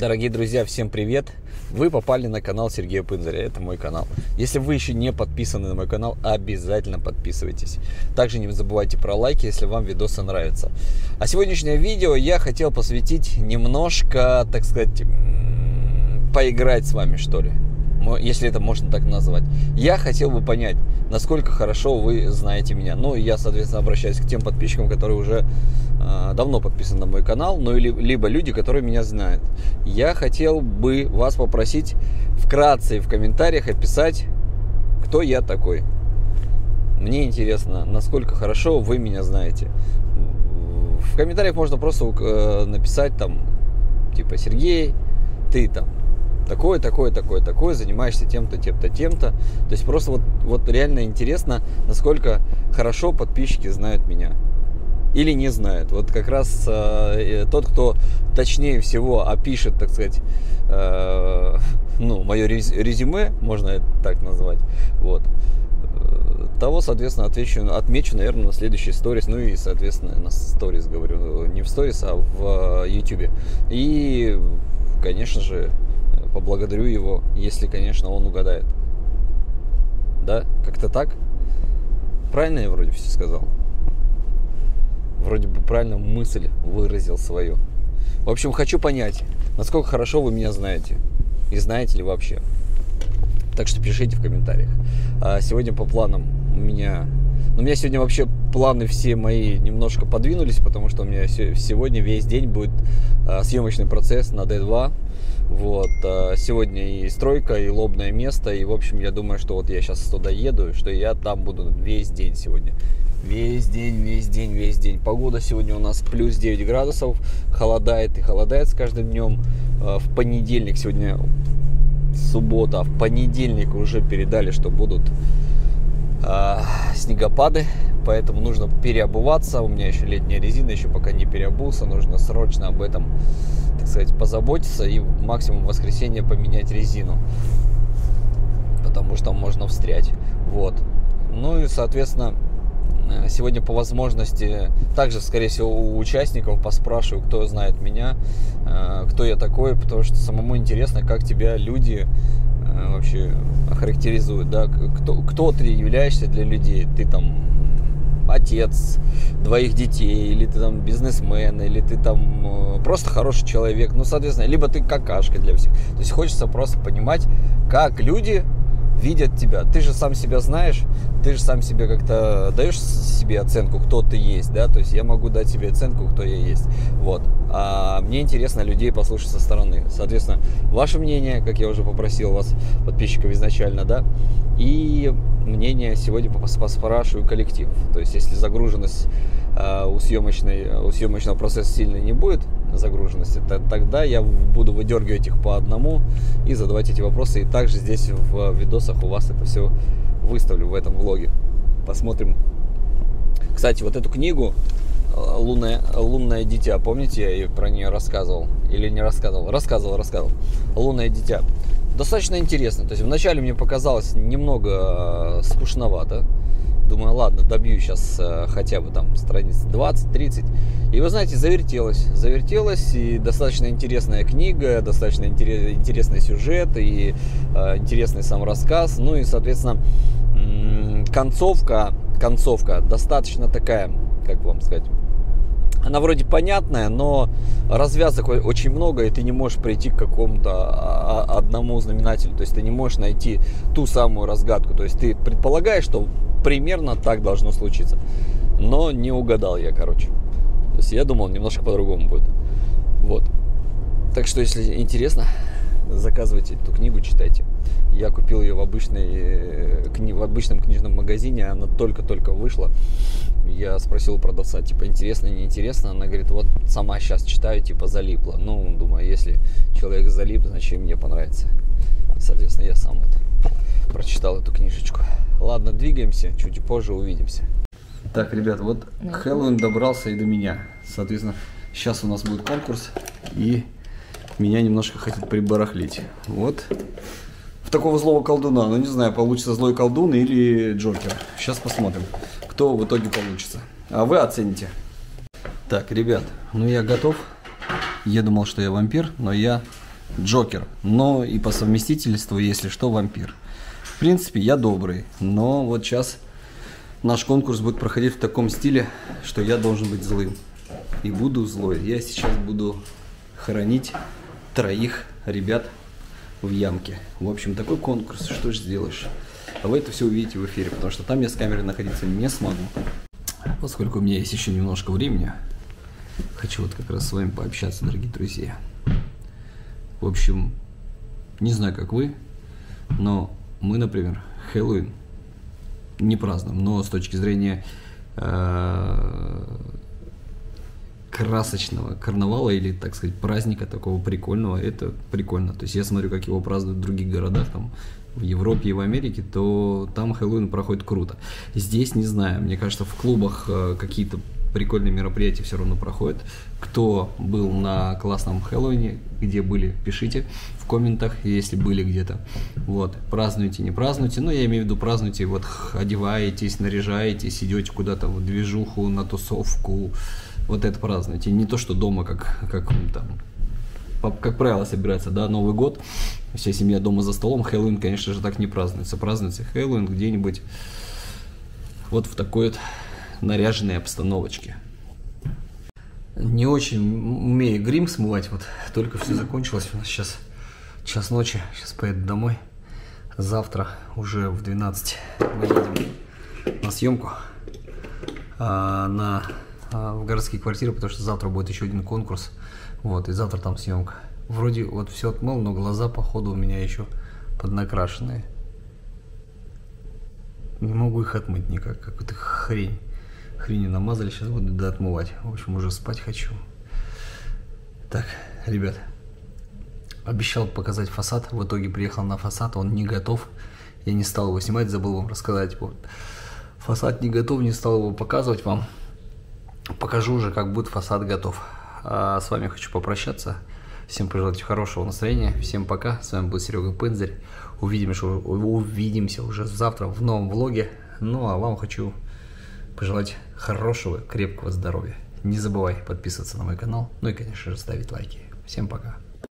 Дорогие друзья, всем привет! Вы попали на канал Сергея Пынзаря, это мой канал. Если вы еще не подписаны на мой канал, обязательно подписывайтесь. Также не забывайте про лайки, если вам видосы нравятся. А сегодняшнее видео я хотел посвятить немножко, так сказать, поиграть с вами, что ли. Если это можно так назвать. Я хотел бы понять, насколько хорошо вы знаете меня. Ну, я, соответственно, обращаюсь к тем подписчикам, которые уже давно подписаны на мой канал, ну, либо люди, которые меня знают. Я хотел бы вас попросить вкратце в комментариях описать, кто я такой. Мне интересно, насколько хорошо вы меня знаете. В комментариях можно просто написать там, типа, Сергей, ты там такой, занимаешься тем-то, тем-то, тем-то. То есть просто вот реально интересно, насколько хорошо подписчики знают меня. Или не знают. Вот как раз тот, кто точнее всего опишет, так сказать, мое резюме, можно это так назвать, вот, того, соответственно, отмечу, наверное, на следующей сторис, ну и, соответственно, на сторис, говорю, не в сторис, а в YouTube. И, конечно же, поблагодарю его, если, конечно, он угадает. Да? Как-то так? Правильно я вроде все сказал? Вроде бы правильно мысль выразил свою. В общем, хочу понять, насколько хорошо вы меня знаете. И знаете ли вообще. Так что пишите в комментариях. Сегодня по планам у меня сегодня вообще планы все мои немножко подвинулись, потому что у меня сегодня весь день будет съемочный процесс на D2. Вот, сегодня и стройка, и лобное место, и, в общем, я думаю, что вот я сейчас туда еду, что я там буду весь день сегодня. Весь день. Погода сегодня у нас плюс 9 градусов, холодает и холодает с каждым днем. В понедельник, сегодня суббота, а в понедельник уже передали, что будут снегопады, поэтому нужно переобуваться. У меня еще летняя резина, еще пока не переобулся, нужно срочно об этом, так сказать, позаботиться и максимум в воскресенье поменять резину, потому что можно встрять. Вот. Ну и, соответственно, сегодня по возможности также, скорее всего, у участников поспрашиваю, кто знает меня, кто я такой, потому что самому интересно, как тебя люди вообще охарактеризуют, да, кто ты являешься для людей. Ты там отец двоих детей, или ты там бизнесмен, или ты там просто хороший человек, ну, соответственно, либо ты какашка для всех. То есть хочется просто понимать, как люди видят тебя. Ты же сам себя знаешь, ты же сам себе как-то даешь себе оценку, кто ты есть, да, то есть я могу дать себе оценку, кто я есть, вот. А мне интересно людей послушать со стороны. Соответственно, ваше мнение, как я уже попросил вас, подписчиков изначально, да, и мнение сегодня поспрашиваю коллектив. То есть, если загруженность у съемочного процесса сильно не будет загруженности, тогда я буду выдергивать их по одному и задавать эти вопросы. И также здесь в видосах у вас это все выставлю в этом влоге. Посмотрим. Кстати, вот эту книгу «Лунное дитя», помните, я про нее рассказывал? Или не рассказывал? Рассказывал. «Лунное дитя». Достаточно интересно. То есть вначале мне показалось немного скучновато. Думаю, ладно, добью сейчас хотя бы там страниц 20-30. И вы знаете, завертелась, и достаточно интересная книга, достаточно интересный сюжет, и интересный сам рассказ. Ну и, соответственно, концовка достаточно такая, как вам сказать, она вроде понятная, но развязок очень много, и ты не можешь прийти к какому-то одному знаменателю. То есть ты не можешь найти ту самую разгадку. То есть ты предполагаешь, что примерно так должно случиться. Но не угадал я, короче. То есть я думал, немножко по-другому будет. Вот. Так что, если интересно, заказывайте эту книгу, читайте. Я купил ее в обычном книжном магазине, она только-только вышла. Я спросил у продавца, типа, интересно, неинтересно? Она говорит, вот сама сейчас читаю, типа, залипла. Ну, думаю, если человек залип, значит, мне понравится. И, соответственно, я сам вот прочитал эту книжечку. Ладно, двигаемся, чуть позже увидимся. Так, ребят, вот Хэллоуин добрался и до меня. Соответственно, сейчас у нас будет конкурс, и меня немножко хотят прибарахлить. Вот. В такого злого колдуна. Ну, не знаю, получится злой колдун или Джокер. Сейчас посмотрим, кто в итоге получится. А вы оцените. Так, ребят, ну я готов. Я думал, что я вампир, но я Джокер, но и по совместительству, если что, вампир. В принципе, я добрый, но вот сейчас наш конкурс будет проходить в таком стиле, что я должен быть злым. И буду злой. Я сейчас буду хоронить 3 ребят в ямке. В общем, такой конкурс, что ж сделаешь. А вы это все увидите в эфире, потому что там я с камерой находиться не смогу. Поскольку у меня есть еще немножко времени, хочу вот как раз с вами пообщаться, дорогие друзья. В общем, не знаю, как вы, но мы, например, Хэллоуин не празднуем, но с точки зрения красочного карнавала или, так сказать, праздника такого прикольного, это прикольно. То есть я смотрю, как его празднуют в других городах, там, в Европе и в Америке, то там Хэллоуин проходит круто. Здесь не знаю, мне кажется, в клубах какие-то прикольные мероприятия все равно проходят. Кто был на классном Хэллоуине, где были, пишите в комментах, если были где-то. Вот, празднуйте, не празднуйте, но я имею в виду празднуйте, вот одеваетесь, наряжаетесь, идете куда-то в движуху, на тусовку, вот это празднуйте. Не то, что дома, как там, как правило, собирается, да, Новый год, вся семья дома за столом. Хэллоуин, конечно же, так не празднуется. Празднуется Хэллоуин где-нибудь вот в такой вот наряженной обстановочке. Не очень умею грим смывать, вот только все закончилось, у нас сейчас час ночи, сейчас поеду домой. Завтра уже в 12 мы едем на съемку в городские квартиры, потому что завтра будет еще один конкурс, вот, и завтра там съемка. Вроде вот все отмыл, но глаза, походу, у меня еще поднакрашенные. Не могу их отмыть никак, какую-то хренью намазали, сейчас буду доотмывать. В общем, уже спать хочу. Так, ребят, обещал показать фасад, в итоге приехал на фасад, он не готов. Я не стал его снимать, забыл вам рассказать. Вот. Фасад не готов, не стал его показывать вам. Покажу уже, как будет фасад готов. А с вами хочу попрощаться. Всем пожелать хорошего настроения. Всем пока. С вами был Серега Пензарь. Увидимся уже завтра в новом влоге. Ну а вам хочу пожелать хорошего, крепкого здоровья. Не забывай подписываться на мой канал. Ну и, конечно же, ставить лайки. Всем пока.